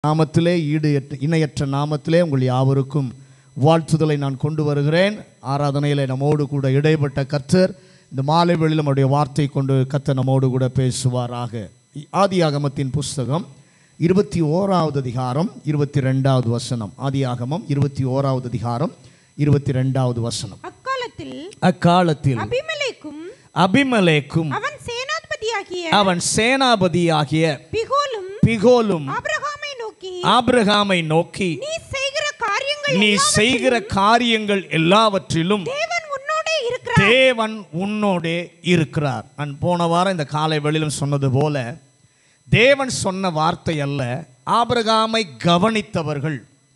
நாமத்திலே இணையற்ற நாமத்திலே உங்கள் யாவருக்கும் வாழ்த்துதலை நான் கொண்டு வருகிறேன். ஆராதனையில் நம்மோடு கூட இடைப்பட்ட கர்த்தர் இந்த மாலை வேளையிலும் அவருடைய வார்த்தை கொண்டு கர்த்தர் நம்மோடு கூட பேசுவாராக. ஆதியாகமத்தின் புஸ்தகம் 21வது அதிகாரம் 22வது வசனம். ஆதியாகமம் 21வது அதிகாரம் 22வது வசனம். அக்காலத்தில் அபிமெலேக்கும் அவன் சேனாபதியாகிய பிகோலும் ஆபிரகாமை நோக்கி நீ செய்கிற காரியங்கள் எல்லாவற்றிலும் தேவன் உன்னோடே இருக்கிறார். நான் போன வாரம் இந்த காலை வேளையிலும் சொன்னது போல, தேவன் சொன்ன வார்த்தை அல்ல, ஆபிரகாமை கவனித்தவர்கள்,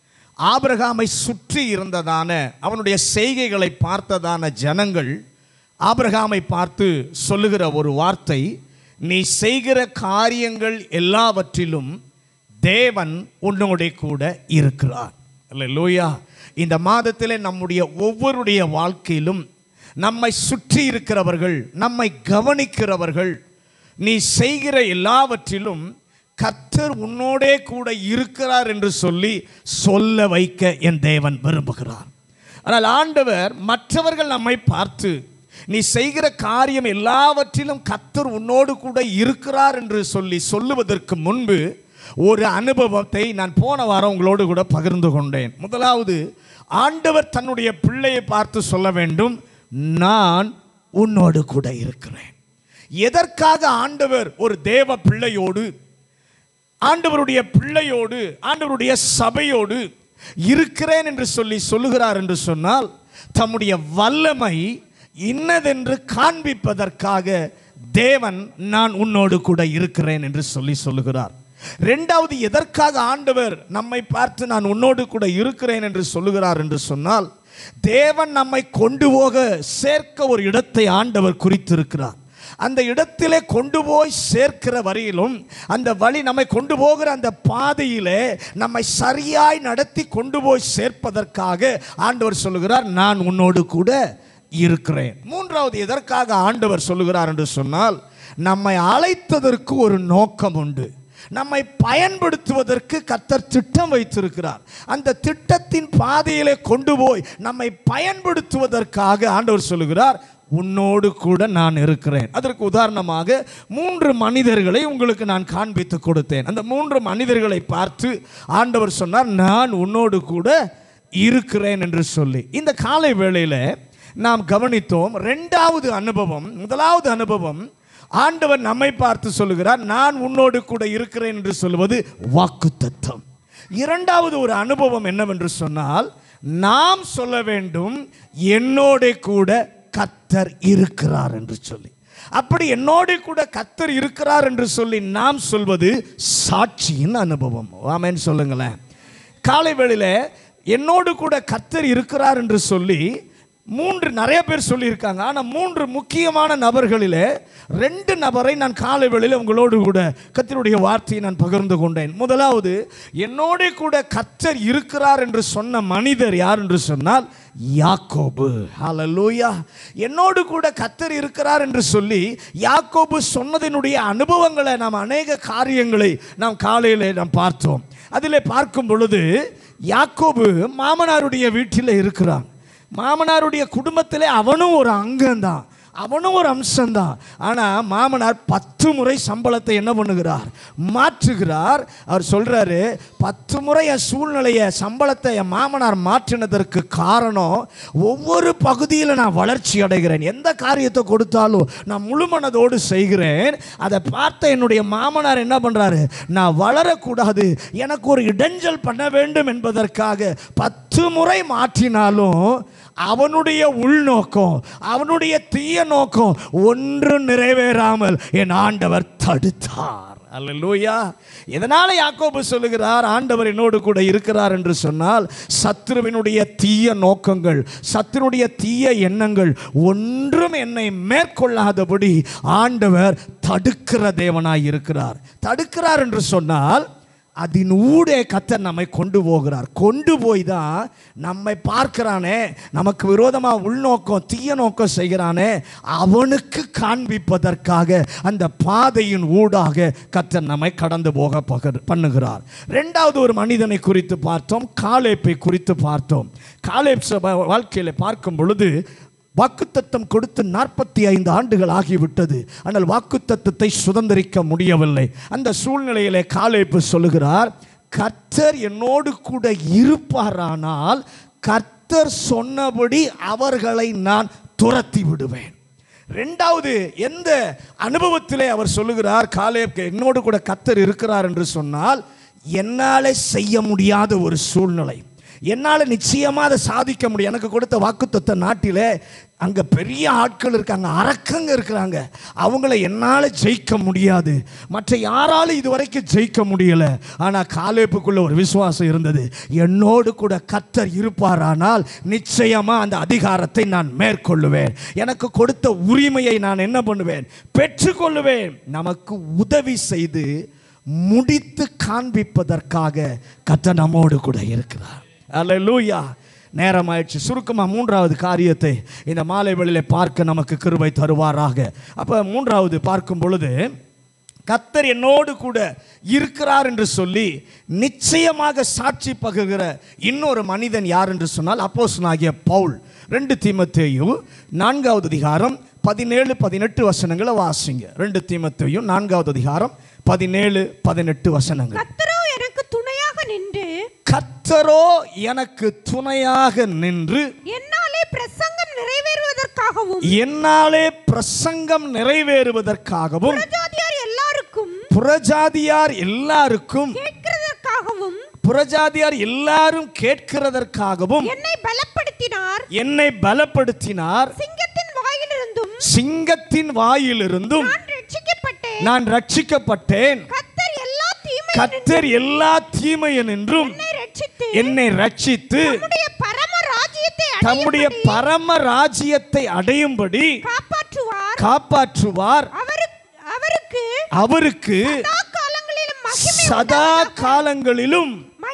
ஆபிரகாமை சுற்றி இருந்ததான அவனுடைய செய்கைகளை பார்த்ததான ஜனங்கள் ஆபிரகாமை பார்த்து சொல்லுகிற ஒரு வார்த்தை, நீ செய்கிற காரியங்கள் எல்லாவற்றிலும் தேவன் உன்னோட கூட இருக்கிறார். அல்லேலூயா. இந்த மாதத்திலே நம்முடைய ஒவ்வொருடைய வாழ்க்கையிலும் நம்மை சுற்றி இருக்கிறவர்கள், நம்மை கவனிக்கிறவர்கள், நீ செய்கிற எல்லாவற்றிலும் கர்த்தர் உன்னோடே கூட இருக்கிறார் என்று சொல்ல வைக்க என் தேவன் விரும்புகிறார். ஆனால் ஆண்டவர் மற்றவர்கள் நம்மை பார்த்து நீ செய்கிற காரியம் எல்லாவற்றிலும் கர்த்தர் உன்னோடு கூட இருக்கிறார் என்று சொல்லுவதற்கு முன்பு ஒரு அனுபவத்தை நான் போன வாரம் உங்களோடு கூட பகிர்ந்து கொண்டேன். முதலாவது, ஆண்டவர் தன்னுடைய பிள்ளையை பார்த்து சொல்ல வேண்டும், நான் உன்னோடு கூட இருக்கிறேன். எதற்காக ஆண்டவர் ஒரு தேவ பிள்ளையோடு, ஆண்டவருடைய பிள்ளையோடு, ஆண்டவருடைய சபையோடு இருக்கிறேன் என்று சொல்லுகிறார் என்று சொன்னால், தம்முடைய வல்லமை இன்னதென்று காண்பிப்பதற்காக தேவன் நான் உன்னோடு கூட இருக்கிறேன் என்று சொல்லுகிறார். இரண்டாவது, எதற்காக ஆண்டவர் நம்மை பார்த்து நான் உன்னோடு கூட இருக்கிறேன் என்று சொல்லுகிறார் என்று சொன்னால், தேவன் நம்மை கொண்டு போக சேர்க்க ஒரு இடத்தை ஆண்டவர் குறித்திருக்கிறார். அந்த இடத்திலே கொண்டு போய் சேர்க்கிற வரையிலும், அந்த வழி நம்மை கொண்டு போகிற அந்த பாதையிலே நம்மை சரியாய் நடத்தி கொண்டு போய் சேர்ப்பதற்காக ஆண்டவர் சொல்லுகிறார், நான் உன்னோடு கூட இருக்கிறேன். மூன்றாவது, எதற்காக ஆண்டவர் சொல்லுகிறார் என்று சொன்னால், நம்மை அழைத்ததற்கு ஒரு நோக்கம் உண்டு. நம்மை பயன்படுத்துவதற்கு கர்த்தர் திட்டம் வைத்திருக்கிறார். அந்த திட்டத்தின் பாதையிலே கொண்டு போய் நம்மை பயன்படுத்துவதற்காக ஆண்டவர் சொல்லுகிறார், உன்னோடு கூட நான் இருக்கிறேன். அதற்கு உதாரணமாக 3 மனிதர்களை உங்களுக்கு நான் காண்பித்து கொடுத்தேன். அந்த 3 மனிதர்களை பார்த்து ஆண்டவர் சொன்னார், நான் உன்னோடு கூட இருக்கிறேன் என்று சொல்லி. இந்த காலை வேளையில் நாம் கவனித்தோம். 2வது அனுபவம், முதலாவது அனுபவம், ஆண்டவர் நம்மை பார்த்து சொல்லுகிறார், நான் உன்னோடு கூட இருக்கிறேன் என்று சொல்வது வாக்குத்தத்தம். 2வது ஒரு அனுபவம் என்னவென்று சொன்னால், நாம் சொல்ல வேண்டும், என்னோட கூட கர்த்தர் இருக்கிறார் என்று சொல்லி. அப்படி என்னோட கூட கர்த்தர் இருக்கிறார் என்று சொல்லி நாம் சொல்வது சாட்சியின் அனுபவம். ஆமென் சொல்லுங்களேன். காலை வேளையில என்னோடு கூட கர்த்தர் இருக்கிறார் என்று சொல்லி 3 நிறைய பேர் சொல்லியிருக்காங்க. ஆனால் 3 முக்கியமான நபர்களிலே 2 நபரை நான் காலை வேளையில் உங்களோடு கூட கர்த்தருடைய வார்த்தையை நான் பகிர்ந்து கொண்டேன். முதலாவது, என்னோட கூட கர்த்தர் இருக்கிறார் என்று சொன்ன மனிதர் யார் என்று சொன்னால் யாக்கோபு. ஹல்லேலூயா. என்னோடு கூட கர்த்தர் இருக்கிறார் என்று சொல்லி யாக்கோபு சொன்னதினுடைய அனுபவங்களை நாம் அநேக காரியங்களை நாம் காலையில் நாம் பார்த்தோம். அதில் பார்க்கும் பொழுது யாக்கோபு மாமனாருடைய வீட்டில் இருக்கிறான். மாமனாருடைய குடும்பத்திலே அவனும் ஒரு அங்கம்தான், அவனும் ஒரு அம்சம்தான். ஆனால் மாமனார் 10 முறை சம்பளத்தை என்ன பண்ணுகிறார், மாற்றுகிறார். அவர் சொல்கிறாரு, 10 முறை என் சூழ்நிலையை, சம்பளத்தை என் மாமனார் மாற்றினதற்கு காரணம், ஒவ்வொரு பகுதியில் நான் வளர்ச்சி அடைகிறேன், எந்த காரியத்தை கொடுத்தாலும் நான் முழு மனதோடு செய்கிறேன். அதை பார்த்த என்னுடைய மாமனார் என்ன பண்ணுறாரு, நான் வளரக்கூடாது, எனக்கு ஒரு இடைஞ்சல் பண்ண வேண்டும் என்பதற்காக 10 முறை மாற்றினாலும் அவனுடைய உள்நோக்கம், அவனுடைய தீய நோக்கம் ஒன்று நிறைவேறாமல் என் ஆண்டவர் தடுத்தார். அல்லேலூயா. இதனால யாக்கோபு சொல்லுகிறார், ஆண்டவர் என்னோடு கூட இருக்கிறார் என்று சொன்னால், சத்துருவினுடைய தீய நோக்கங்கள், சத்துருடைய தீய எண்ணங்கள் ஒன்றும் என்னை மேற்கொள்ளாதபடி ஆண்டவர் தடுக்கிற தேவனாய் இருக்கிறார். தடுக்கிறார் என்று சொன்னால் அதன் ஊடே கர்த்தர் நம்மை கொண்டு போகிறார். கொண்டு போய் தான் நம்மை பார்க்கிறானே, நமக்கு விரோதமாக உள்நோக்கம் தீய நோக்கம் செய்கிறானே, அவனுக்கு காண்பிப்பதற்காக அந்த பாதையின் ஊடாக கர்த்தர் நம்மை கடந்து போக பண்ணுகிறார். ரெண்டாவது ஒரு மனிதனை குறித்து பார்த்தோம், காலேப்பை குறித்து பார்த்தோம். காலேப் வாழ்க்கையில் பார்க்கும் பொழுது வாக்குத்தத்தம் கொடுத்து 45 ஆண்டுகள் ஆகிவிட்டது. ஆனால் வாக்குத்தத்தத்தை சுதந்திரிக்க முடியவில்லை. அந்த சூழ்நிலையிலே காலேப் சொல்லுகிறார், கர்த்தர் என்னோடு கூட இருப்பாரானால் கர்த்தர் சொன்னபடி அவர்களை நான் துரத்தி விடுவேன். ரெண்டாவது எந்த அனுபவத்திலே அவர் சொல்லுகிறார், காலேப் என்னோடு கூட கர்த்தர் இருக்கிறார் என்று சொன்னால், என்னாலே செய்ய முடியாத ஒரு சூழ்நிலை, என்னால் நிச்சயமாக அதை சாதிக்க முடியும். எனக்கு கொடுத்த வாக்குத்தத்த நாட்டில் அங்கே பெரிய ஆட்கள் இருக்காங்க, அரக்கங்க இருக்கிறாங்க, அவங்கள என்னால் ஜெயிக்க முடியாது, மற்ற யாராலும் இதுவரைக்கும் ஜெயிக்க முடியலை. ஆனால் காலேப்புக்குள்ள ஒரு விசுவாசம் இருந்தது, என்னோடு கூட கர்த்தர் இருப்பாரானால் நிச்சயமாக அந்த அதிகாரத்தை நான் மேற்கொள்ளுவேன், எனக்கு கொடுத்த உரிமையை நான் என்ன பண்ணுவேன், பெற்றுக்கொள்ளுவேன். நமக்கு உதவி செய்து முடித்து காண்பிப்பதற்காக கர்த்தர் நம்மோடு கூட இருக்கிறார். அல்லேலூயா. நேரம் ஆயிடுச்சு. சுருக்கமாக மூன்றாவது காரியத்தை இந்த மாலை வேளையிலே பார்க்க நமக்கு கிருபை தருவாராக. அப்போ மூன்றாவது பார்க்கும் பொழுது, கர்த்தர் என்னோடு கூட இருக்கிறார் என்று சொல்லி நிச்சயமாக சாட்சி பகிர்கிற இன்னொரு மனிதன் யார் என்று சொன்னால் அப்போஸ்தலனாகிய பவுல். 2 தீமோத்தேயு 4வது அதிகாரம் 17-18 வசனங்களை வாசிங்க. 2 தீமோத்தேயு 4வது அதிகாரம் 17-18 வசனங்கள். கர்த்தரோ எனக்கு துணையாக நின்று என்னாலே பிரசங்கம் நிறைவேறுவதற்காகவும் புறஜாதியார் எல்லாரும் கேட்கிறதற்காகவும் என்னை பலப்படுத்தினார். சிங்கத்தின் வாயிலிருந்தும் நான் ரட்சிக்கப்பட்டேன். கர்த்தர் எல்லா தீமையினின்றும் என்னை ரட்சித்து தம்முடைய பரம ராஜ்யத்தை அடையும்படி காப்பாற்றுவார். அவருக்கு சதா காலங்களிலும்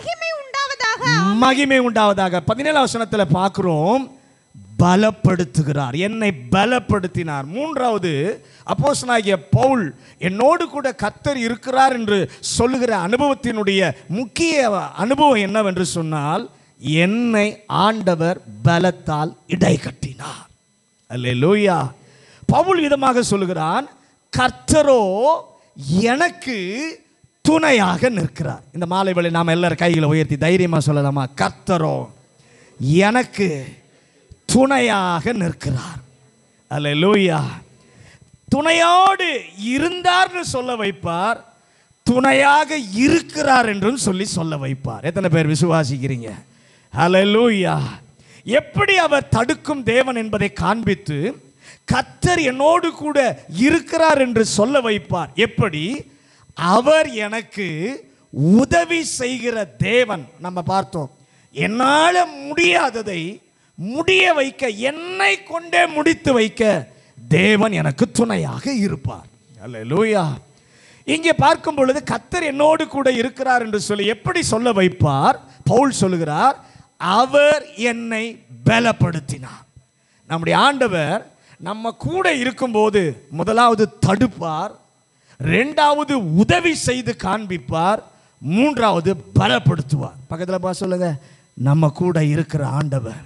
மகிமை உண்டாவதாக. 17 வசனத்தில் பார்க்கிறோம், பலப்படுத்துகிறார், என்னை பலப்படுத்தினார். மூன்றாவது அப்போஸ்தலனாகிய பவுல் என்னோடு கூட கர்த்தர் இருக்கிறார் என்று சொல்லுகிற அனுபவத்தினுடைய முக்கிய அனுபவம் என்னவென்று சொன்னால், என்னை ஆண்டவர் பலத்தால் இடை கட்டினார். அல்லேலூயா. பவுல் விதமாக சொல்லுகிறான், கர்த்தரோ எனக்கு துணையாக நிற்கிறார். இந்த மாலை வேளை நாம் எல்லாரும் கைகளை உயர்த்தி தைரியமாக சொல்லலாமா, கர்த்தரோ எனக்கு துணையாக நிற்கிறார். அல்லேலூயா. துணையோடு இருந்தார்னு சொல்ல வைப்பார், துணையாக இருக்கிறார் என்றும் சொல்ல வைப்பார். எத்தனை பேர் விசுவாசிக்கிறீங்க? அல்லேலூயா. எப்படி அவர் தடுக்கும் தேவன் என்பதை காண்பித்து கர்த்தர் என்னோடு கூட இருக்கிறார் என்று சொல்ல வைப்பார். எப்படி? அவர் எனக்கு உதவி செய்கிற தேவன். நம்ம பார்த்தோம், என்னால் முடியாததை முடிய வைக்க, என்னை கொண்டே முடித்து வைக்க தேவன் எனக்கு துணையாக இருப்பார். அல்லேலூயா. இங்கே பார்க்கும் பொழுது கர்த்தர் என்னோடு கூட இருக்கிறார் என்று சொல்லி எப்படி சொல்ல வைப்பார்? பவுல் சொல்லுகிறார், அவர் என்னை பலப்படுத்தினார். நம்முடைய ஆண்டவர் நம்ம கூட இருக்கும்போது முதலாவது தடுப்பார், இரண்டாவது உதவி செய்து காண்பிப்பார், மூன்றாவது பலப்படுத்துவார். பக்கத்தில் பா சொல்லுங்க, நம்ம கூட இருக்கிற ஆண்டவர்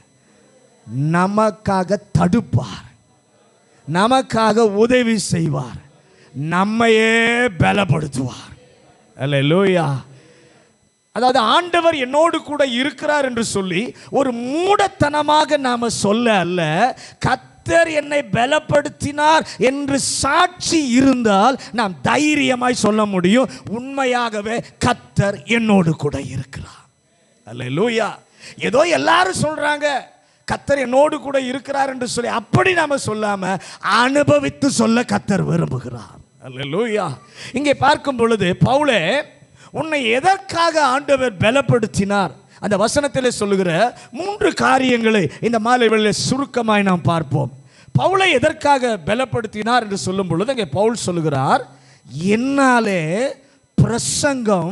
நமக்காக தடுப்பார், நமக்காக உதவி செய்வார், நம்மையே பலப்படுத்துவார். அல்லேலூயா. அதாவது ஆண்டவர் என்னோடு கூட இருக்கிறார் என்று சொல்லி ஒரு மூடத்தனமாக நாம சொல்ல அல்ல, கர்த்தர் என்னை பலப்படுத்தினார் என்று சாட்சி இருந்தால் நாம் தைரியமாய் சொல்ல முடியும், உண்மையாகவே கர்த்தர் என்னோடு கூட இருக்கிறார். அல்லேலூயா. ஏதோ எல்லாரும் சொல்றாங்க கர்த்தர் என்னோடு கூட இருக்கிறார் என்று சொல்லி அப்படி நாம சொல்லாம அனுபவித்து சொல்ல கர்த்தர் விரும்புகிறார். அல்லேலூயா. இங்கே பார்க்கும் பொழுது பவுலே, உன்னை எதற்காக ஆண்டவர் பலப்படுத்தினார்? அந்த வசனத்தில் சொல்லுகிற 3 காரியங்களை இந்த மாலை வேளையில் சுருக்கமாய் நாம் பார்ப்போம். பவுலை எதற்காக பலப்படுத்தினார் என்று சொல்லும் பொழுது அங்கே பவுல் சொல்லுகிறார், என்னாலே பிரசங்கம்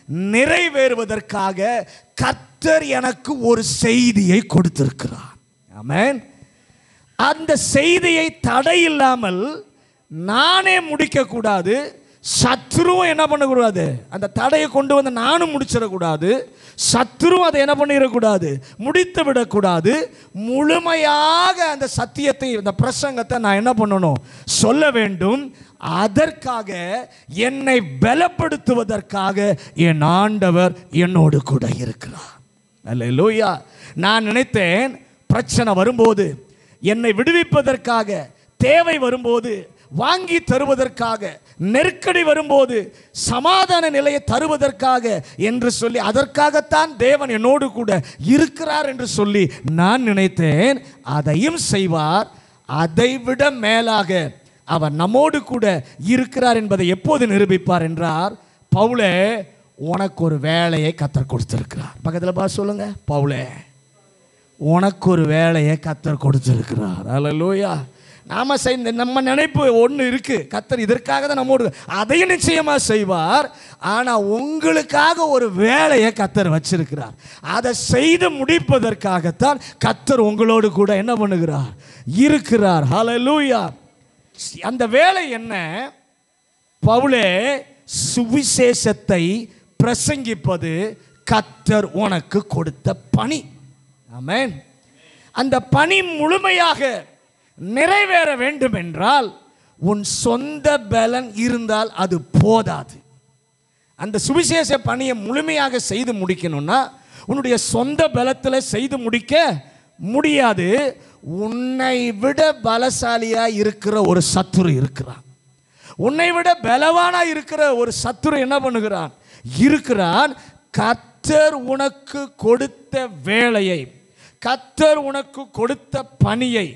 நிறைவேறுவதற்காக கர்த்தர் எனக்கு ஒரு செய்தியை கொடுத்திருக்கிறார். ஆமென். அந்த செய்தியை தடை இல்லாமல் நானே முடிக்க கூடாது, சத்துருவும் என்ன பண்ணக்கூடாது, அந்த தடையை கொண்டு வந்து நானும் முடிச்சிடக்கூடாது, சத்துருவும் அதை என்ன பண்ணிடக்கூடாது, முடித்து விடக்கூடாது. முழுமையாக அந்த சத்தியத்தை, அந்த பிரசங்கத்தை நான் என்ன பண்ணணும், சொல்ல வேண்டும். அதற்காக என்னை பலப்படுத்துவதற்காக என் ஆண்டவர் என்னோடு கூட இருக்கிறார். அல்லேலூயா. நான் நினைத்தேன் பிரச்சனை வரும்போது, என்னை விடுவிப்பதற்காக, தேவை வரும்போது வாங்கி தருவதற்காக, நெருக்கடி வரும்போது சமாதான நிலையை தருவதற்காக என்று சொல்லி, அதற்காகத்தான் தேவன் என்னோடு கூட இருக்கிறார் என்று சொல்லி நான் நினைத்தேன். அதையும் செய்வார். அதைவிட மேலாக அவர் நம்மோடு கூட இருக்கிறார் என்பதை எப்போது நிரூபிப்பார் என்றார், பவுலே உனக்கு ஒரு வேலையை கர்த்தர் கொடுத்திருக்கிறார். பக்கத்தில் பார்த்து சொல்லுங்க, பவுலே உனக்கு ஒரு வேலையை கர்த்தர் கொடுத்திருக்கிறார். அல்லேலூயா. நாம செய்ய நம்ம நினைப்பு ஒன்று இருக்கு, கர்த்தர் இதற்காக தான் நம்மோடு, அதையும் நிச்சயமாக செய்வார். ஆனால் உங்களுக்காக ஒரு வேலையை கர்த்தர் வச்சிருக்கிறார். அதை செய்து முடிப்பதற்காகத்தான் கர்த்தர் உங்களோடு கூட என்ன பண்ணுகிறார், இருக்கிறார். ஹல்லேலூயா. அந்த வேலை என்ன? பவுலே சுவிசேஷத்தை பிரசங்கிப்பது கர்த்தர் உனக்கு கொடுத்த பணி. ஆமென். அந்த பணி முழுமையாக நிறைவேற வேண்டும் என்றால் உன் சொந்த பலன் இருந்தால் அது போதாது. அந்த சுவிசேஷ பணியை முழுமையாக செய்து முடிக்கணும்னா உன்னுடைய சொந்த பலத்தில் செய்து முடிக்க முடியாது. உன்னை விட பலசாலியா இருக்கிற ஒரு சத்துரு இருக்கிறான். உன்னை விட பலவானா இருக்கிற ஒரு சத்துரு என்ன பண்ணுகிறான், இருக்கிறான். கர்த்தர் உனக்கு கொடுத்த வேலையை, கர்த்தர் உனக்கு கொடுத்த பணியை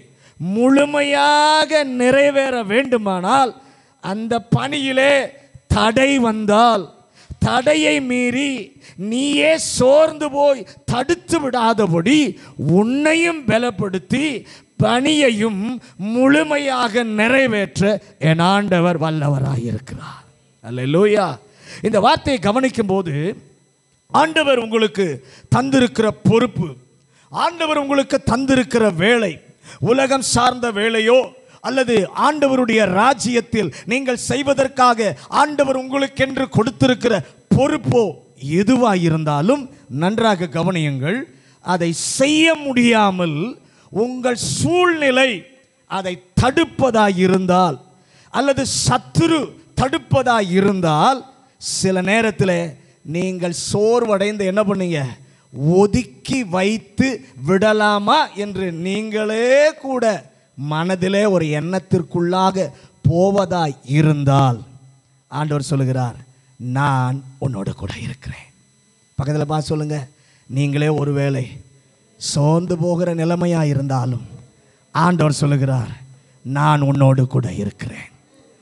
முழுமையாக நிறைவேற வேண்டுமானால் அந்த பணியிலே தடை வந்தால், தடையை மீறி நீயே சோர்ந்து போய் தடுத்து விடாதபடி உன்னையும் பலப்படுத்தி பணியையும் முழுமையாக நிறைவேற்ற என் ஆண்டவர் வல்லவராயிருக்கிறார். அல்லேலூயா. இந்த வார்த்தையை கவனிக்கும் போது ஆண்டவர் உங்களுக்கு தந்திருக்கிற பொறுப்பு, ஆண்டவர் உங்களுக்கு தந்திருக்கிற வேலை, உலகம் சார்ந்த வேலையோ அல்லது ஆண்டவருடைய ராஜ்யத்தில் நீங்கள் செய்வதற்காக ஆண்டவர் உங்களுக்கென்று கொடுத்திருக்கிற பொறுப்போ எதுவாக இருந்தாலும் நன்றாக கவனியுங்கள். அதை செய்ய முடியாமல் உங்கள் சூழ்நிலை அதை தடுப்பதாய் இருந்தால் அல்லது சத்துரு தடுப்பதாய் இருந்தால் சில நேரத்தில் நீங்கள் சோர்வடைந்து என்ன பண்ணீங்க, ஒதுக்கி வைத்து விடலாமா என்று நீங்களே கூட மனதிலே ஒரு எண்ணத்திற்குள்ளாக போவதாய் இருந்தால் ஆண்டவர் சொல்லுகிறார், நான் உன்னோட கூட இருக்கிறேன். பக்கத்தில் பார்த்து சொல்லுங்க, நீங்களே ஒருவேளை சோர்ந்து போகிற நிலைமையாக இருந்தாலும் ஆண்டவர் சொல்லுகிறார், நான் உன்னோடு கூட இருக்கிறேன்.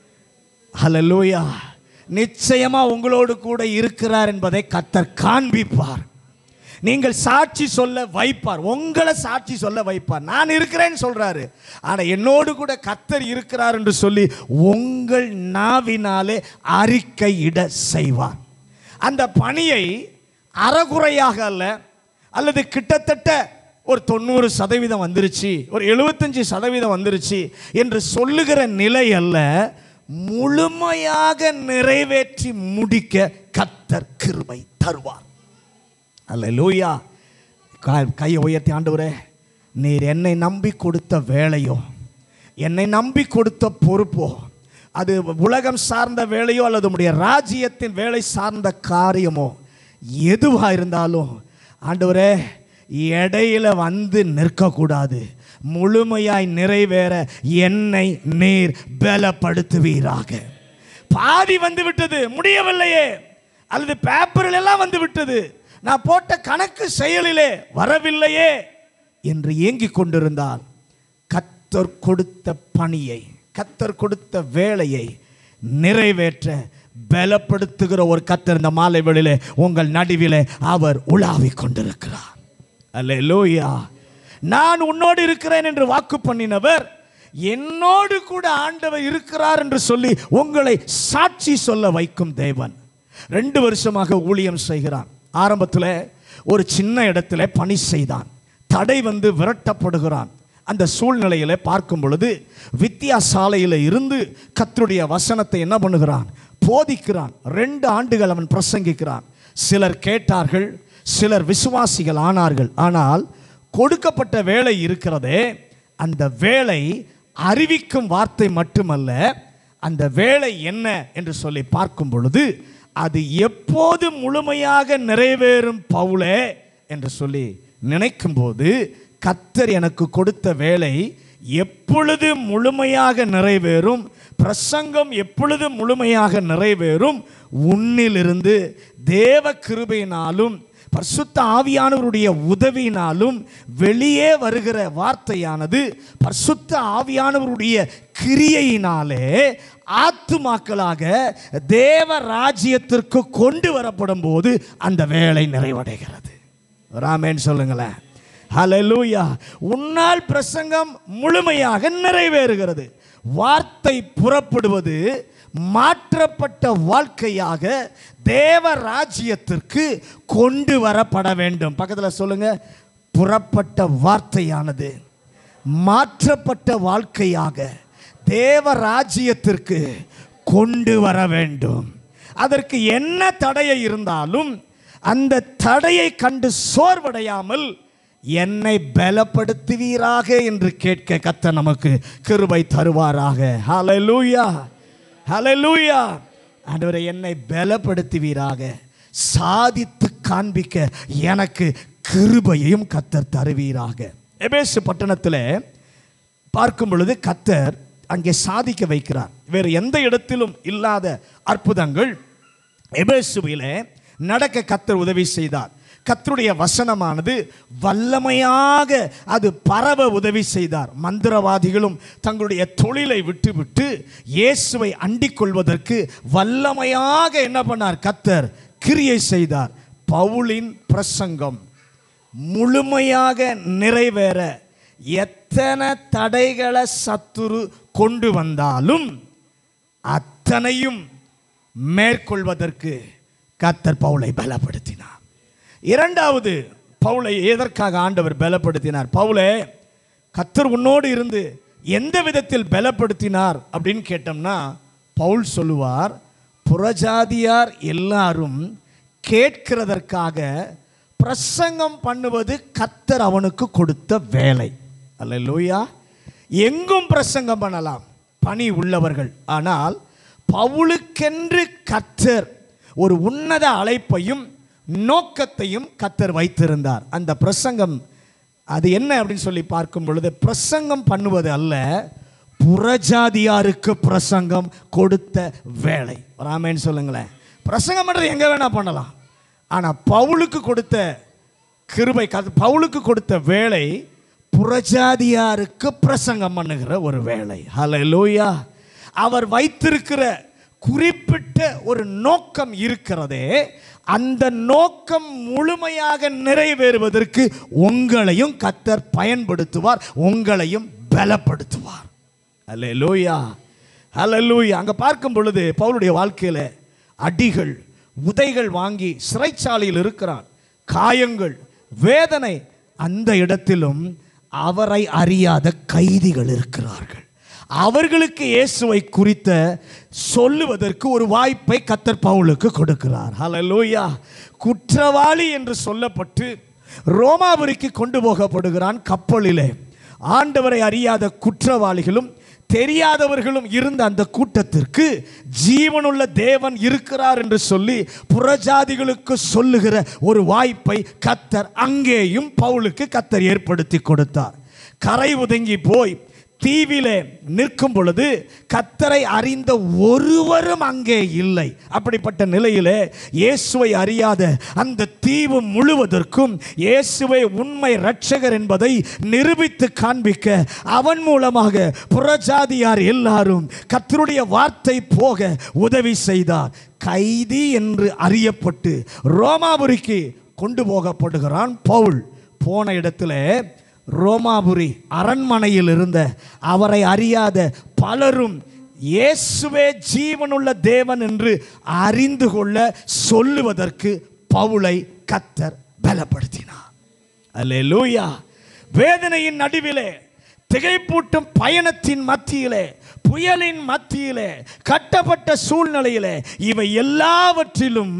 ஹல்லேலூயா. நிச்சயமா உங்களோடு கூட இருக்கிறார் என்பதை கர்த்தர் காண்பிப்பார். நீங்கள் சாட்சி சொல்ல வைப்பார், உங்களை சாட்சி சொல்ல வைப்பார். நான் இருக்கிறேன்னு சொல்றாரு, ஆனால் என்னோடு கூட கர்த்தர் இருக்கிறார் என்று சொல்லி உங்கள் நாவினாலே அறிக்கையிட செய்வார். அந்த பணியை அறகுறையாக அல்ல, அல்லது கிட்டத்தட்ட ஒரு 90% வந்துருச்சு, ஒரு 75% வந்துருச்சு என்று சொல்லுகிற நிலை அல்ல, முழுமையாக நிறைவேற்றி முடிக்க கர்த்தர் கிருபை தருவார். அல்லேலூயா. கையை உயர்த்தி, ஆண்டவரே நீர் என்னை நம்பி கொடுத்த வேலையோ, என்னை நம்பி கொடுத்த பொறுப்போ, அது உலகம் சார்ந்த வேலையோ அல்லது உம்முடைய ராஜ்யத்தின் வேலை சார்ந்த காரியமோ எதுவாக இருந்தாலும் ஆண்டவரே இடையில வந்து நிற்கக்கூடாது, முழுமையாய் நிறைவேற என்னை நீர் பலப்படுத்துவீராக. பாதி வந்து விட்டது, முடியவில்லையே, அல்லது பேப்பரில் எல்லாம் வந்து விட்டது, நான் போட்ட கணக்கு செயலிலே வரவில்லையே என்று ஏங்கிக் கொண்டிருந்தால் கர்த்தர் கொடுத்த பணியை, கர்த்தர் கொடுத்த வேலையை நிறைவேற்ற பலப்படுத்துகிற ஒரு கர்த்தர் இந்த மாலை வேளையிலே உங்கள் நடுவிலே அவர் உலாவிக் கொண்டிருக்கிறார். அல்லேலூயா. நான் உன்னோடு இருக்கிறேன் என்று வாக்கு பண்ணினவர் என்னோடு கூட ஆண்டவர் இருக்கிறார் என்று சொல்லி உங்களை சாட்சி சொல்ல வைக்கும் தேவன். 2 வருஷமாக ஊழியம் செய்கிறான். ஆரம்பத்தில் ஒரு சின்ன இடத்துல பணி செய்தான். தடை வந்து விரட்டப்படுகிறான். அந்த சூழ்நிலையில் பார்க்கும் பொழுது வித்தியாசாலையில் இருந்து கர்த்தருடைய வசனத்தை என்ன பண்ணுகிறான்? போதிக்கிறான். 2 ஆண்டுகள் அவன் பிரசங்கிக்கிறான். சிலர் கேட்டார்கள், சிலர் விசுவாசிகள் ஆனார்கள். ஆனால் கொடுக்கப்பட்ட வேலை இருக்கிறதே, அந்த வேலை அறிவிக்கும் வார்த்தை மட்டுமல்ல, அந்த வேலை என்ன என்று சொல்லி பார்க்கும் பொழுது அது எப்போது முழுமையாக நிறைவேறும் பவுலே என்று சொல்லி நினைக்கும் போது, கர்த்தர் எனக்கு கொடுத்த வேலை எப்பொழுது முழுமையாக நிறைவேறும், பிரசங்கம் எப்பொழுது முழுமையாக நிறைவேறும், உன்னிலிருந்து தேவ கிருபையினாலும் பரிசுத்த ஆவியானவருடைய உதவியினாலும் வெளியே வருகிற வார்த்தையானது பரிசுத்த ஆவியானவருடைய கிரியையினாலே ஆத்துமாக்களாக தேவ ராஜ்யத்திற்கு கொண்டு வரப்படும் போது அந்த வேலை நிறைவடைகிறது. ஆமென் சொல்லுங்களேன். ஹல்லேலூயா. உன்னால் பிரசங்கம் முழுமையாக நிறைவேறுகிறது. வார்த்தை புறப்படுவது மாற்றப்பட்ட வாழ்க்கையாக தேவ ராஜ்யத்திற்கு கொண்டு வரப்பட வேண்டும். பக்கத்தில் சொல்லுங்க, புறப்பட்ட வார்த்தையானது மாற்றப்பட்ட வாழ்க்கையாக தேவ ராஜ்யத்திற்கு கொண்டு வர வேண்டும். அதற்கு என்ன தடையை இருந்தாலும் அந்த தடையை கண்டு சோர்வடையாமல் என்னை பலப்படுத்துவீராக என்று கேட்க கர்த்தர் நமக்கு கிருபை தருவாராக. ஹல்லேலூயா, ஹல்லேலூயா. ஆண்டவரே, என்னை பலப்படுத்துவீராக, சாதித்து காண்பிக்க எனக்கு கிருபையையும் கர்த்தர் தருவீராக. எபேசு பட்டணத்தில் பார்க்கும் பொழுது கர்த்தர் அங்கே சாதிக்க வைக்கிறார். வேறு எந்த இடத்திலும் இல்லாத அற்புதங்கள் எபேசுவிலே நடக்க கர்த்தர் உதவி செய்தார். கர்த்தருடைய வசனமானது வல்லமையாக அது பரவ உதவி செய்தார். மந்திரவாதிகளும் தங்களுடைய தொழிலை விட்டுவிட்டு இயேசுவை அண்டிக் கொள்வதற்கு வல்லமையாக என்ன பண்ணார்? கர்த்தர் கிரியை செய்தார். பவுலின் பிரசங்கம் முழுமையாக நிறைவேற எத்தனை தடைகளை சத்துரு கொண்டு வந்தாலும் அத்தனையும் மேற்கொள்வதற்கு கர்த்தர் பவுலை பலப்படுத்தினார். இரண்டாவது, பவுலை எதற்காக ஆண்டவர் பலப்படுத்தினார்? பவுலே, கர்த்தர் உன்னோடு இருந்து எந்த விதத்தில் பலப்படுத்தினார் அப்படின்னு கேட்டோம்னா, பவுல் சொல்லுவார், புறஜாதியார் எல்லாரும் கேட்கிறதற்காக பிரசங்கம் பண்ணுவது கர்த்தர் அவனுக்கு கொடுத்த வேலை. அல்லேலூயா. எங்கும் பிரசங்கம் பண்ணலாம் பணி உள்ளவர்கள். ஆனால் பவுலுக்கென்று கர்த்தர் ஒரு உன்னத அழைப்பையும் நோக்கத்தையும் கர்த்தர் வைத்திருந்தார். அந்த பிரசங்கம் அது என்ன அப்படின்னு சொல்லி பார்க்கும் பொழுது, பிரசங்கம் பண்ணுவது அல்ல, புறஜாதியாருக்கு பிரசங்கம் கொடுத்த வேலை. ஆமென் சொல்லுங்களேன். பிரசங்கம் பண்ணுறது எங்கே வேணா பண்ணலாம். ஆனால் பவுலுக்கு கொடுத்த கிருபை, பவுலுக்கு கொடுத்த வேலை புறஜாதியாருக்கு பிரசங்கம் பண்ணுகிற ஒரு வேலை. ஹல்லேலூயா. அவர் வைத்திருக்கிற குறிப்பிட்ட ஒரு நோக்கம் இருக்கிறதே, அந்த நோக்கம் முழுமையாக நிறைவேறுவதற்கு உங்களையும் கர்த்தர் பயன்படுத்துவார், உங்களையும் பலப்படுத்துவார். ஹல்லேலூயா, ஹல்லேலூயா. அங்கே பார்க்கும் பொழுது பவுலுடைய வாழ்க்கையில் அடிகள் உதைகள் வாங்கி சிறைச்சாலையில் இருக்கிறார், காயங்கள், வேதனை. அந்த இடத்திலும் அவரை அறியாத கைதிகள் இருக்கிறார்கள். அவர்களுக்கு இயேசுவை குறித்த சொல்லுவதற்கு ஒரு வாய்ப்பை கர்த்தர் பவுலுக்கு கொடுக்கிறார். ஹல்லேலூயா. குற்றவாளி என்று சொல்லப்பட்டு ரோமாபுரிக்கு கொண்டு போகப்படுகிறான் கப்பலிலே. ஆண்டவரை அறியாத குற்றவாளிகளும் தெரியாதவர்களும் இருந்த அந்த கூட்டத்திற்கு ஜீவனுள்ள தேவன் இருக்கிறார் என்று சொல்லி புறஜாதிகளுக்கு சொல்லுகிற ஒரு வாய்ப்பை கர்த்தர் அங்கேயும் பவுலுக்கு கர்த்தர் ஏற்படுத்தி கொடுத்தார். கரை ஒதுங்கி போய் தீவிலே நிற்கும் பொழுது கர்த்தரை அறிந்த ஒருவரும் அங்கே இல்லை. அப்படிப்பட்ட நிலையிலே இயேசுவை அறியாத அந்த தீவு முழுவதற்கும் இயேசுவை உண்மை இரட்சகர் என்பதை நிரூபித்து காண்பிக்க அவன் மூலமாக புறஜாதியார் எல்லாரும் கர்த்தருடைய வார்த்தை போக உதவி செய்தார். கைதி என்று அறியப்பட்டு ரோமாபுரிக்கு கொண்டு போகப்படுகிறான் பவுல். போன இடத்துல ரோமாபுரி அரண்மனையில் இருந்த அவரை அறியாத பலரும் இயேசுவே ஜீவனுள்ள தேவன் என்று அறிந்து கொள்ள சொல்லுவதற்கு பவுலை கர்த்தர் பலப்படுத்தினார். அல்லேலூயா. வேதனையின் நடுவிலே, திகைப்பூட்டும் பயணத்தின் மத்தியிலே, புயலின் மத்தியிலே, கட்டப்பட்ட சூழ்நிலையிலே, இவை எல்லாவற்றிலும்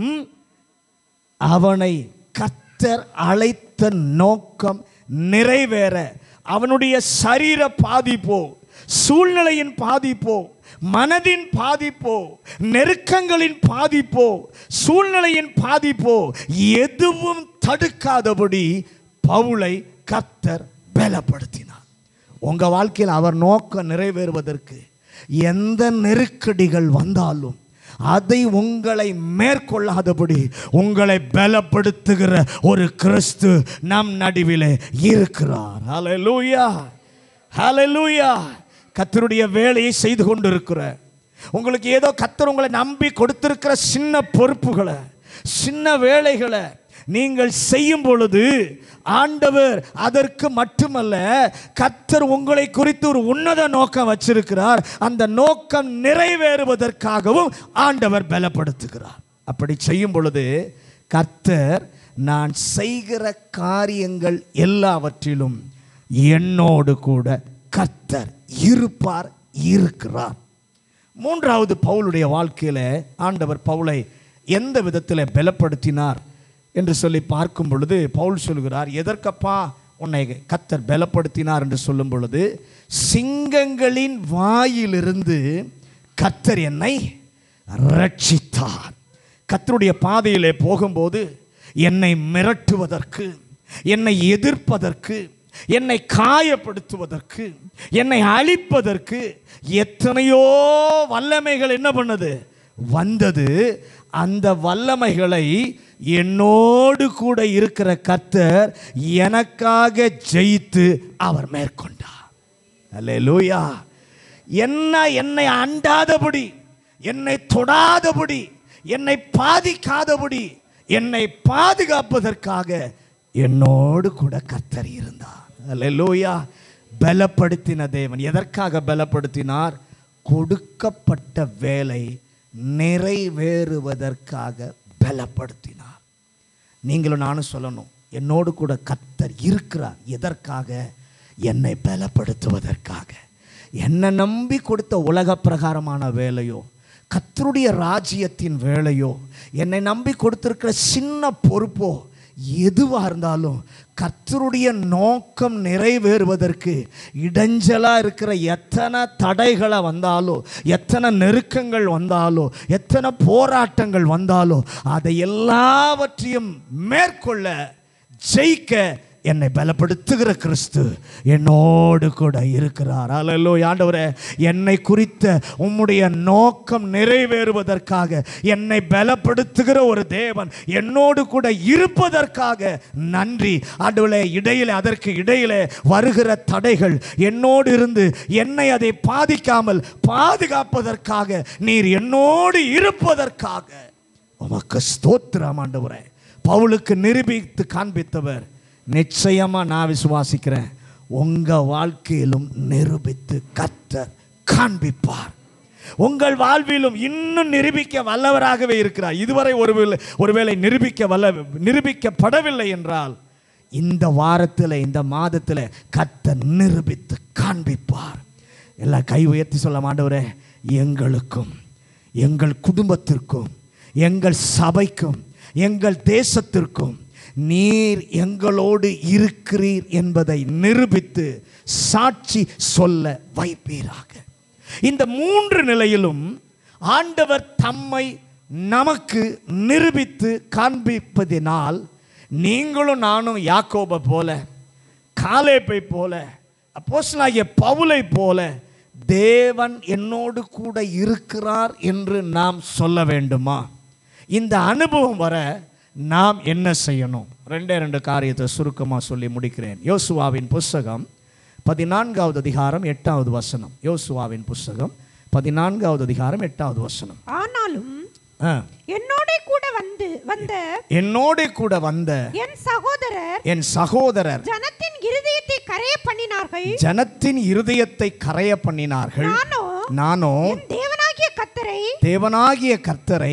அவனை கர்த்தர் அழைத்த நோக்கம் நிறைவேற, அவனுடைய சரீர பாதிப்போ, சூழ்நிலையின் பாதிப்போ, மனதின் பாதிப்போ, நெருக்கங்களின் பாதிப்போ, சூழ்நிலையின் பாதிப்போ எதுவும் தடுக்காதபடி பவுலை கர்த்தர் பலப்படுத்தினார். உங்க வாழ்க்கையில் அவர் நோக்கம் நிறைவேறுவதற்கு எந்த நெருக்கடிகள் வந்தாலும் அதை உங்களை மேற்கொள்ளாதபடி உங்களை பலப்படுத்துகிற ஒரு கிறிஸ்து நம் நடுவிலே இருக்கிறார். ஹல்லேலூயா, ஹல்லேலூயா. கர்த்தருடைய வேலையை செய்து கொண்டிருக்கிற உங்களுக்கு ஏதோ கர்த்தர் உங்களை நம்பி கொடுத்திருக்கிற சின்ன பொறுப்புகளை, சின்ன வேலைகளை நீங்கள் செய்யும் பொழுது ஆண்டவர் அதற்கு மட்டுமல்ல, கர்த்தர் உங்களை குறித்து ஒரு உன்னத நோக்கம் வச்சிருக்கிறார். அந்த நோக்கம் நிறைவேறுவதற்காகவும் ஆண்டவர் பலப்படுத்துகிறார். அப்படி செய்யும் பொழுது கர்த்தர், நான் செய்கிற காரியங்கள் எல்லாவற்றிலும் என்னோடு கூட கர்த்தர் இருப்பார், இருக்கிறார். மூன்றாவது, பவுலுடைய வாழ்க்கையில் ஆண்டவர் பவுலை எந்த விதத்தில் பலப்படுத்தினார் என்று சொல்லி பார்க்கும் பொழுது பவுல் சொல்கிறார், எதற்கப்பா உன்னை கர்த்தர் பலப்படுத்தினார் என்று சொல்லும் பொழுது, சிங்கங்களின் வாயிலிருந்து கர்த்தர் என்னை ரட்சித்தார். கர்த்தருடைய பாதையிலே போகும்போது என்னை மிரட்டுவதற்கு, என்னை எதிர்ப்பதற்கு, என்னை காயப்படுத்துவதற்கு, என்னை அழிப்பதற்கு எத்தனையோ வல்லமைகள் என்ன பண்ணது வந்தது. அந்த வல்லமைகளை என்னோடு கூட இருக்கிற கர்த்தர் எனக்காக ஜெயித்து அவர் மேற்கொண்டார். அல்லேலூயா. என்னை அண்டாதபடி, என்னை தொடாதபடி, என்னை பாதிக்காதபடி, என்னை பாதுகாப்பதற்காக என்னோடு கூட கர்த்தர் இருந்தார். அல்லேலூயா. பலப்படுத்தின தேவன். எதற்காக பலப்படுத்தினார்? கொடுக்கப்பட்ட வேலை நிறைவேறுவதற்காக பலப்படுத்தினார். நீங்களும் நானும் சொல்லணும், என்னோடு கூட கர்த்தர் இருக்கிறார். எதற்காக? என்னை பலப்படுத்துவதற்காக. என்னை நம்பி கொடுத்த உலக பிரகாரமான வேலையோ, கர்த்தருடைய ராஜ்யத்தின் வேலையோ, என்னை நம்பி கொடுத்திருக்கிற சின்ன பொறுப்போ, எதுவாக இருந்தாலும் கர்த்தருடைய நோக்கம் நிறைவேறுவதற்கு இடைஞ்சலாக இருக்கிற எத்தனை தடைகளை வந்தாலோ, எத்தனை நெருக்கங்கள் வந்தாலோ, எத்தனை போராட்டங்கள் வந்தாலோ, அதை எல்லாவற்றையும் மேற்கொள்ள, ஜெயிக்க என்னை பலப்படுத்துகிற கிறிஸ்து என்னோடு கூட இருக்கிறார். அல்லேலூயா. ஆண்டவரே, என்னை குறித்த உம்முடைய நோக்கம் நிறைவேறுவதற்காக என்னை பலப்படுத்துகிற ஒரு தேவன் என்னோடு கூட இருப்பதற்காக நன்றி. ஆண்டவரே, இடையிலே, அதற்கு இடையிலே வருகிற தடைகள் என்னோடு இருந்து என்னை அதை பாதிக்காமல் பாதுகாப்பதற்காக நீர் என்னோடு இருப்பதற்காக உமக்கு ஸ்தோத்திரம். ஆண்டவரே, பவுலுக்கு நிரூபித்து காண்பித்தவர் நிச்சயமா நான் விசுவாசிக்கிறேன், உங்க வாழ்க்கையிலும் நிரூபித்து கர்த்தர் காண்பிப்பார். உங்கள் வாழ்விலும் இன்னும் நிரூபிக்க வல்லவராகவே இருக்கிறார். இதுவரை ஒருவேளை நிரூபிக்கப்படவில்லை என்றால் இந்த வாரத்தில், இந்த மாதத்தில் கர்த்தர் நிரூபித்து காண்பிப்பார். எல்லாம் கை உயர்த்தி சொல்ல, ஆண்டவரே, எங்களுக்கும், எங்கள் குடும்பத்திற்கும், எங்கள் சபைக்கும், எங்கள் தேசத்திற்கும் நீர் எங்களோடு இருக்கிறீர் என்பதை நிரூபித்து சாட்சி சொல்ல வைப்பீராக. இந்த மூன்று நிலையிலும் ஆண்டவர் தம்மை நமக்கு நிரூபித்து காண்பிப்பதினால் நீங்களும் நானும் யாக்கோபை போல, காலேபை போல, அப்போஸ்தலனாகிய பவுலை போல தேவன் என்னோடு கூட இருக்கிறார் என்று நாம் சொல்ல வேண்டுமா? இந்த அனுபவம் வர நாம் என்ன செய்யணும்? ரெண்டு காரியத்தை சுருக்கமாக சொல்லி முடிக்கிறேன். யோசுவாவின் புஸ்தகம் 14வது அதிகாரம் 8வது வசனம். யோசுவாவின் புஸ்தகம் 14வது அதிகாரம் 8வது வசனம். ஆனாலும் என்னோட கூட வந்த என் சகோதரர் ஜனத்தின் இருதயத்தை கரைய பண்ணினார்கள். நானும் தேவனாகிய கர்த்தரை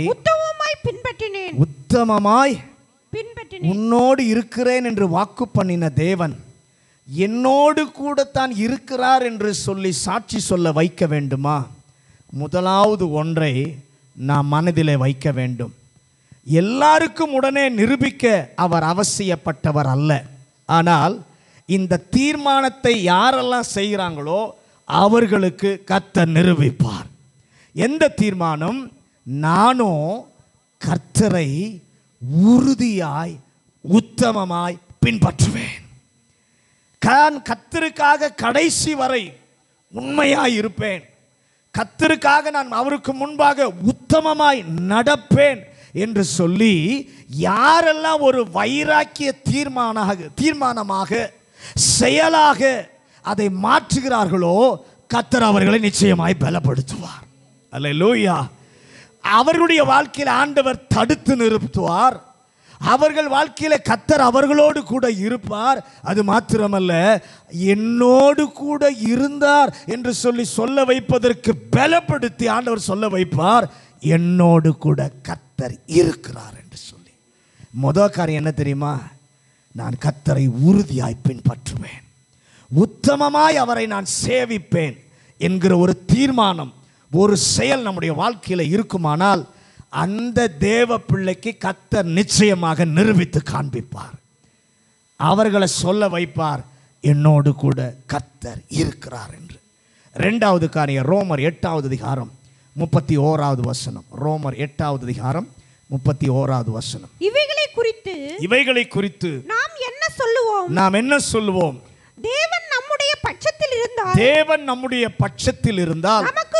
உத்தமமாய் உன்னோடு இருக்கிறேன் என்று வாக்கு பண்ணின தேவன் என்னோடு கூட தான் இருக்கிறார் என்று சொல்லி சாட்சி சொல்ல வைக்க வேண்டுமா? முதலாவது ஒன்றை நாம் மனதிலே வைக்க வேண்டும். எல்லாருக்கும் உடனே நிரூபிக்க அவர் அவசியப்பட்டவர் அல்ல. ஆனால் இந்த தீர்மானத்தை யாரெல்லாம் செய்கிறாங்களோ அவர்களுக்கு கர்த்தர் நிரூபிப்பார். எந்த தீர்மானம்? நானும் கர்த்தரை உறுதியாய் உத்தமமாய் பின்பற்றுவேன். கர்த்தருக்காக கடைசி வரை உண்மையாய் இருப்பேன். கர்த்தருக்காக நான் அவருக்கு முன்பாக உத்தமமாய் நடப்பேன் என்று சொல்லி யாரெல்லாம் ஒரு வைராக்கிய தீர்மானமாக செயலாக அதை மாற்றுகிறார்களோ கர்த்தர் அவர்களை நிச்சயமாய் பலப்படுத்துவார். அல்லேலூயா. அவர்களுடைய வாழ்க்கையில் ஆண்டவர் தடுத்து நிறுத்துவார். அவர்கள் வாழ்க்கையில கர்த்தர் அவர்களோடு கூட இருப்பார். அது மாத்திரமல்ல, என்னோடு கூட இருந்தார் என்று சொல்லி சொல்ல வைப்பதற்கு பலப்படுத்தி ஆண்டவர் சொல்ல வைப்பார், என்னோடு கூட கர்த்தர் இருக்கிறார் என்று சொல்லி. முதல் காரியம் என்ன தெரியுமா? நான் கர்த்தரை உறுதியாய் பின்பற்றுவேன், உத்தமமாய் அவரை நான் சேவிப்பேன் என்கிற ஒரு தீர்மானம், ஒரு செயல் நம்முடைய வாழ்க்கையில் இருக்குமானால் அந்த தேவ பிள்ளைக்கு கர்த்தர் நிச்சயமாக நிரூபித்து காண்பிப்பார். அவர்களை சொல்ல வைப்பார், என்னோடு கூட கர்த்தர் இருக்கிறார் என்று. இரண்டாவது காரியம், ரோமர் 8வது அதிகாரம் 31வது வசனம். ரோமர் 8வது அதிகாரம் 31வது வசனம். இவைகளை குறித்து நாம் என்ன சொல்லுவோம்? தேவன் நம்முடைய பட்சத்தில் இருந்தால் நமக்கு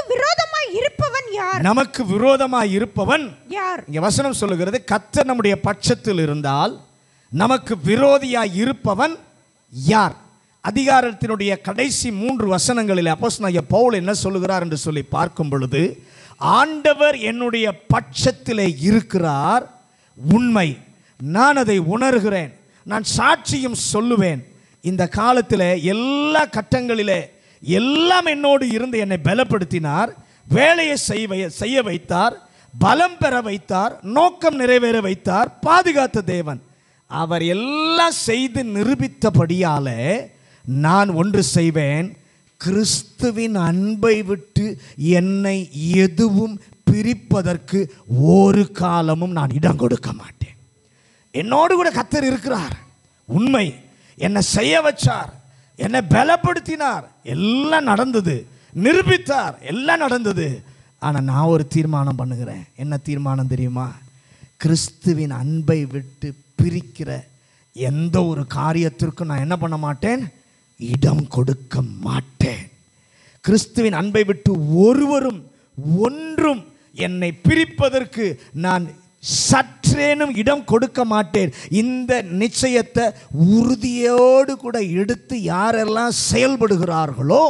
விரோதமாய் இருப்பவன் யார்? இங்க வசனம் சொல்லுகிறது, கர்த்தர் நம்முடைய பட்சத்தில் இருந்தால் நமக்கு விரோதியாய் இருப்பவன் யார்? அதிகாரத்தினுடைய கடைசி 3 வசனங்களில் அப்போஸ்தலனாகிய பவுல் என்ன சொல்லுகிறார் என்று சொல்லி பார்க்கும் பொழுது, ஆண்டவர் என்னுடைய பட்சத்திலே இருக்கிறார், உண்மை, நான் அதை உணர்கிறேன், நான் சாட்சியும் சொல்லுவேன். இந்த காலத்தில் எல்லா கட்டங்களிலே எல்லாம் என்னோடு இருந்து என்னை பலப்படுத்தினார், வேலையை செய்ய வைத்தார், பலம் பெற வைத்தார், நோக்கம் நிறைவேற வைத்தார், பாதுகாத்த தேவன். அவர் எல்லாம் செய்து நிரூபித்தபடியாலே நான் ஒன்று செய்வேன், கிறிஸ்துவின் அன்பை விட்டு என்னை எதுவும் பிரிப்பதற்கு ஒரு காலமும் நான் இடம் கொடுக்க மாட்டேன். என்னோடு கூட கர்த்தர் இருக்கிறார், உண்மை, என்னை செய்ய வச்சார், என்னை பலப்படுத்தினார், எல்லாம் நடந்தது, நிரூபித்தார், எல்லாம் நடந்தது. ஆனால் நான் ஒரு தீர்மானம் பண்ணுகிறேன். என்ன தீர்மானம் தெரியுமா? கிறிஸ்துவின் அன்பை விட்டு பிரிக்கிற எந்த ஒரு காரியத்திற்கும் நான் என்ன பண்ண மாட்டேன்? இடம் கொடுக்க மாட்டேன். கிறிஸ்துவின் அன்பை விட்டு ஒருவரும் ஒன்றும் என்னை பிரிப்பதற்கு நான் சற்றேனும் இடம் கொடுக்க மாட்டேன். இந்த நிச்சயத்தை உறுதியோடு கூட எடுத்து யாரெல்லாம் செயல்படுகிறார்களோ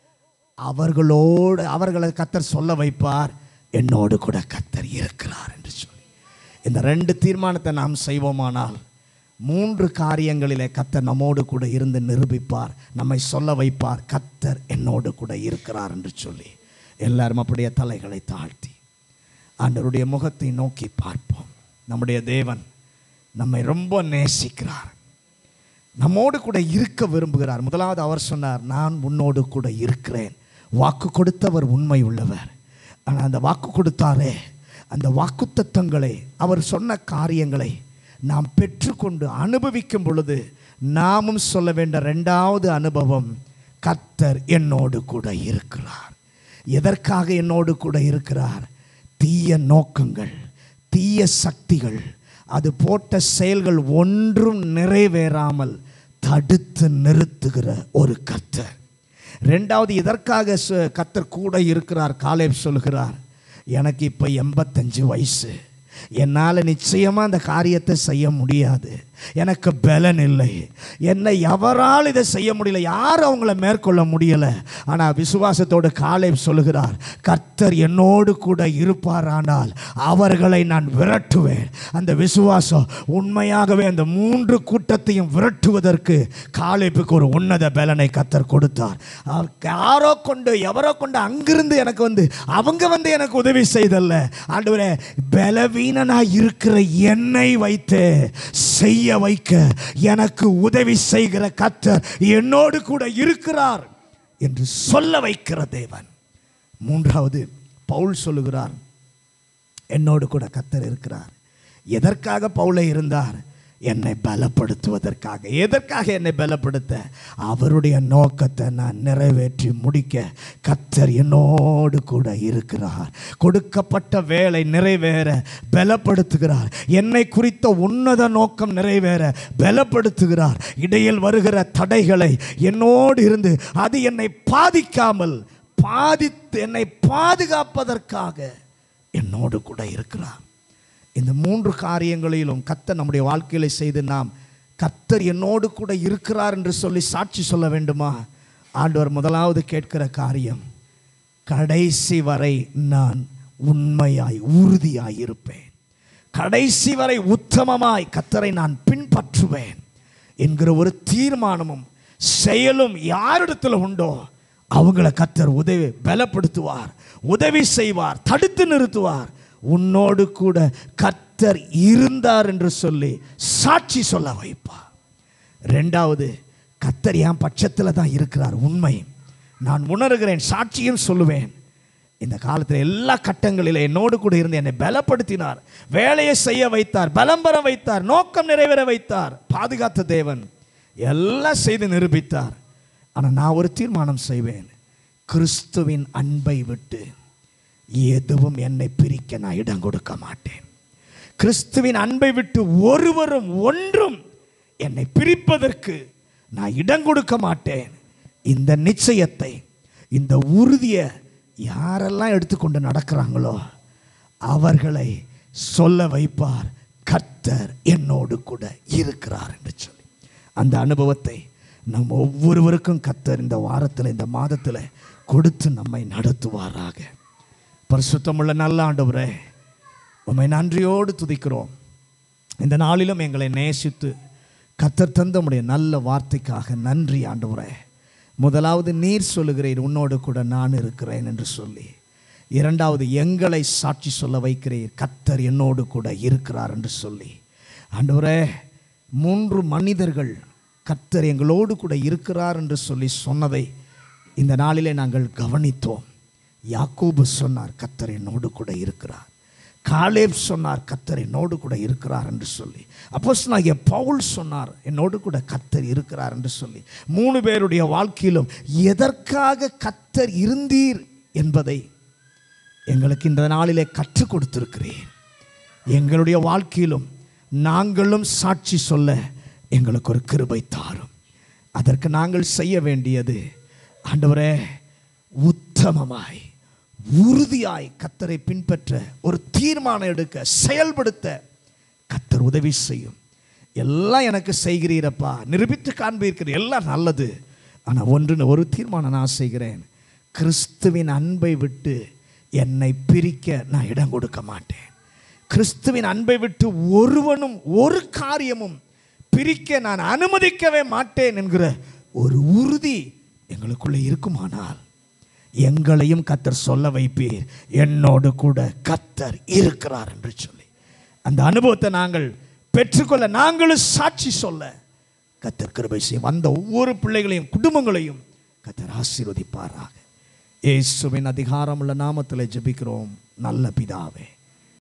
அவர்களை கர்த்தர் சொல்ல வைப்பார், என்னோடு கூட கர்த்தர் இருக்கிறார் என்று சொல்லி. இந்த 2 தீர்மானத்தை நாம் செய்வோமானால் 3 காரியங்களிலே கர்த்தர் நம்மோடு கூட இருந்து நிரூபிப்பார், நம்மை சொல்ல வைப்பார், கர்த்தர் என்னோடு கூட இருக்கிறார் என்று சொல்லி. எல்லாரும் அப்படியே தலைகளை தாழ்த்தி ஆண்டவருடைய முகத்தை நோக்கி பார்ப்போம். நம்முடைய தேவன் நம்மை ரொம்ப நேசிக்கிறார், நம்மோடு கூட இருக்க விரும்புகிறார். முதலாவது அவர் சொன்னார், நான் உன்னோடு கூட இருக்கிறேன். வாக்கு கொடுத்தவர் உண்மை உள்ளவர். ஆனால் அந்த வாக்கு கொடுத்தாரே, அந்த வாக்குத்தத்தங்களை, அவர் சொன்ன காரியங்களை நாம் பெற்றுக்கொண்டு அனுபவிக்கும் பொழுது நாமும் சொல்ல வேண்டிய 2வது அனுபவம், கர்த்தர் என்னோடு கூட இருக்கிறார். எதற்காக என்னோடு கூட இருக்கிறார்? தீய நோக்கங்கள், தீய சக்திகள், அது போட்ட செயல்கள் ஒன்றும் நிறைவேறாமல் தடுத்து நிறுத்துகிற ஒரு கர்த்தர். 2வது, இதற்காக கர்த்தர் கூட இருக்கிறார். காலேப் சொல்கிறார், எனக்கு இப்போ 85 வயசு, என்னால் நிச்சயமாக அந்த காரியத்தை செய்ய முடியாது. எனக்கு பலன் இல்லை, என்னை எவரால் இதை செய்ய முடியல, யாரும் அவங்கள மேற்கொள்ள முடியலை. ஆனால் விசுவாசத்தோடு காலேப் சொல்லுகிறார், கர்த்தர் என்னோடு கூட இருப்பாரானால் அவர்களை நான் விரட்டுவேன். அந்த விசுவாசம் உண்மையாகவே அந்த 3 கூட்டத்தையும் விரட்டுவதற்கு காலேப்புக்கு ஒரு உன்னத பலனை கர்த்தர் கொடுத்தார். யாரோ கொண்டு எவரோ கொண்டு அங்கிருந்து எனக்கு அவங்க எனக்கு உதவி செய்தல்ல, ஆண்டவரே பலவீனனாய் இருக்கிற என்னை வைத்து செய்ய வைக்க எனக்கு உதவி செய்கிற கர்த்தர் என்னோடு கூட இருக்கிறார் என்று சொல்ல வைக்கிற தேவன். 3வது பவுல் சொல்லுகிறார், என்னோடு கூட கர்த்தர் இருக்கிறார். எதற்காக பவுலே இருந்தார்? என்னை பலப்படுத்துவதற்காக. எதற்காக என்னை பலப்படுத்த? அவருடைய நோக்கத்தை நான் நிறைவேற்றி முடிக்க கர்த்தர் என்னோடு கூட இருக்கிறார். கொடுக்கப்பட்ட வேலை நிறைவேற பலப்படுத்துகிறார். என்னை குறித்த உன்னத நோக்கம் நிறைவேற பலப்படுத்துகிறார். இடையில் வருகிற தடைகளை என்னோடு இருந்து அது என்னை பாதிக்காமல் என்னை பாதுகாப்பதற்காக என்னோடு கூட இருக்கிறார். இந்த 3 காரியங்களிலும் கர்த்தர் நம்முடைய வாழ்க்கையில செய்து நாம் கர்த்தர் என்னோடு கூட இருக்கிறார் என்று சொல்லி சாட்சி சொல்ல வேண்டுமா? ஆண்டவர் முதலாவது கேட்கிற காரியம், கடைசி வரை நான் உண்மையாய் உறுதியாய் இருப்பேன், கடைசி வரை உத்தமமாய் கர்த்தரை நான் பின்பற்றுவேன் என்கிற ஒரு தீர்மானமும் செயலும் யாரிடத்தில் உண்டோ அவங்கள கர்த்தர் பலப்படுத்துவார், உதவி செய்வார், தடுத்து நிறுத்துவார். உன்னோடு கூட கர்த்தர் இருந்தார் என்று சொல்லி சாட்சி சொல்ல வைப்பார். 2வது, கர்த்தர் என் பட்சத்தில் தான் இருக்கிறார், உண்மை நான் உணர்கிறேன், சாட்சியும் சொல்லுவேன். இந்த காலத்தில் எல்லா கட்டங்களிலும் என்னோடு கூட இருந்து என்னை பலப்படுத்தினார், வேலையை செய்ய வைத்தார், பலம் பெற வைத்தார், நோக்கம் நிறைவேற வைத்தார், பாதுகாத்த தேவன், எல்லாம் செய்து நிரூபித்தார். ஆனால் நான் ஒரு தீர்மானம் செய்வேன், கிறிஸ்துவின் அன்பை விட்டு எதுவும் என்னை பிரிக்க நான் இடம் கொடுக்க மாட்டேன். கிறிஸ்துவின் அன்பை விட்டு ஒருவரும் ஒன்றும் என்னை பிரிப்பதற்கு நான் இடம் கொடுக்க மாட்டேன். இந்த நிச்சயத்தை, இந்த உறுதியை யாரெல்லாம் எடுத்துக்கொண்டு நடக்கிறாங்களோ அவர்களை சொல்ல வைப்பார், கர்த்தர் என்னோடு கூட இருக்கிறார் என்று சொல்லி. அந்த அனுபவத்தை நம் ஒவ்வொருவருக்கும் கர்த்தர் இந்த வாரத்தில், இந்த மாதத்தில் கொடுத்து நம்மை நடத்துவாராக. பரிசுத்தமுள்ள நல்ல ஆண்டவரே, உம்மை நன்றியோடு துதிக்கிறோம். இந்த நாளிலும் எங்களை நேசித்து கர்த்தர் தந்த உம்முடைய நல்ல வார்த்தைக்காக நன்றி ஆண்டவரே. முதலாவது நீர் சொல்லுகிறீர், உன்னோடு கூட நான் இருக்கிறேன் என்று சொல்லி. 2வது, எங்களை சாட்சி சொல்ல வைக்கிறீர், கர்த்தர் என்னோடு கூட இருக்கிறார் என்று சொல்லி. ஆண்டவரே, 3 மனிதர்கள் கர்த்தர் எங்களோடு கூட இருக்கிறார் என்று சொல்லி சொன்னதை இந்த நாளிலே நாங்கள் கவனித்தோம். யாக்கோபு சொன்னார், கர்த்தர் என்னோடு கூட இருக்கிறார். காலேப் சொன்னார், கர்த்தர் என்னோடு கூட இருக்கிறார் என்று சொல்லி. அப்போஸ்தலனாகிய பவுல் சொன்னார், என்னோடு கூட கர்த்தர் இருக்கிறார் என்று சொல்லி. 3 பேருடைய வாழ்க்கையிலும் எதற்காக கர்த்தர் இருந்தீர் என்பதை எங்களுக்கு இந்த நாளிலே கற்றுக் கொடுத்திருக்கிறேன். எங்களுடைய வாழ்க்கையிலும் நாங்களும் சாட்சி சொல்ல எங்களுக்கு ஒரு கிருபை தாரும். அதற்கு நாங்கள் செய்ய வேண்டியது, ஆண்டவரே, உத்தமமாய் உறுதியாய் கர்த்தரை பின்பற்ற ஒரு தீர்மானம் எடுக்க, செயல்படுத்த கர்த்தர் உதவி செய்யும். எல்லாம் எனக்கு செய்கிறீரப்பா, நிரூபித்து காண்பீர்கள், எல்லாம் நல்லது. ஆனால் ஒரு தீர்மானம் நான் செய்கிறேன், கிறிஸ்துவின் அன்பை விட்டு என்னை பிரிக்க நான் இடம் கொடுக்க மாட்டேன். கிறிஸ்துவின் அன்பை விட்டு ஒருவனும் ஒரு காரியமும் பிரிக்க நான் அனுமதிக்கவே மாட்டேன் என்கிற ஒரு உறுதி எங்களுக்குள்ளே இருக்குமானால் எங்களையும் கர்த்தர் சொல்ல வைப்பீர், என்னோடு கூட கர்த்தர் இருக்கிறார் என்று சொல்லி. அந்த அனுபவத்தை நாங்கள் பெற்றுக்கொள்ள, நாங்களும் சாட்சி சொல்ல கர்த்தர் கிருபை செய்யும். வந்த ஒவ்வொரு பிள்ளைகளையும் குடும்பங்களையும் கர்த்தர் ஆசீர்வதிப்பாராக. இயேசுவின் அதிகாரமுள்ள நாமத்தில் ஜெபிக்கிறோம் நல்ல பிதாவே.